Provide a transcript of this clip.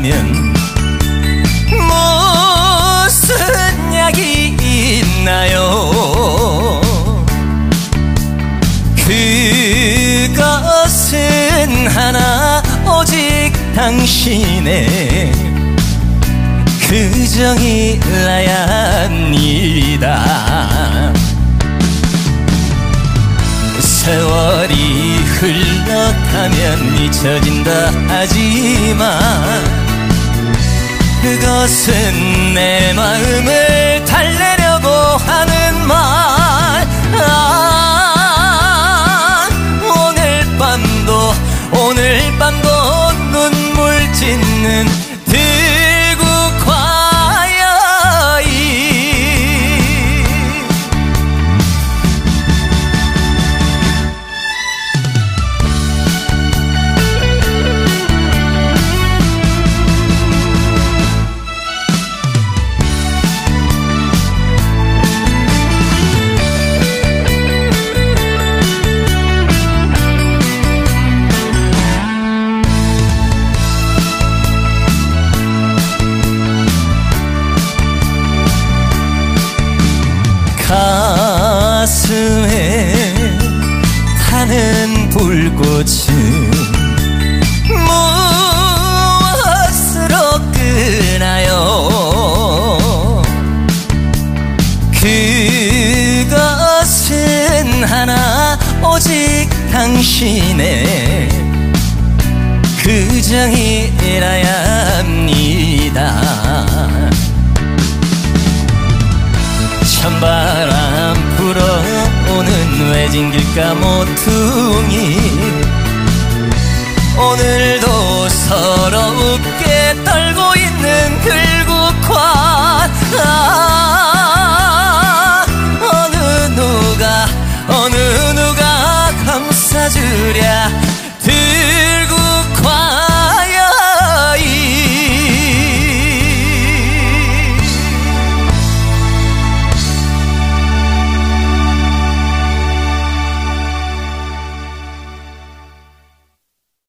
있다면 무슨 약이 있나요? 그것은 하나 오직 당신의 그 정이라야 합니다. 세월이 흘러가면 잊혀진다 하지만 그것은 내 마음을 달래려고 하는 말. 오늘 밤도 눈물 짓는 들국화여인. 가슴에 타는 불꽃은 무엇으로 끄나요? 그것은 하나 오직 당신의 그 정이라야 합니다. 찬바람 불어오는 외진 길가 모퉁이 오늘도 서럽게 떨고 있는 들국화. 어느 누가 감싸주랴.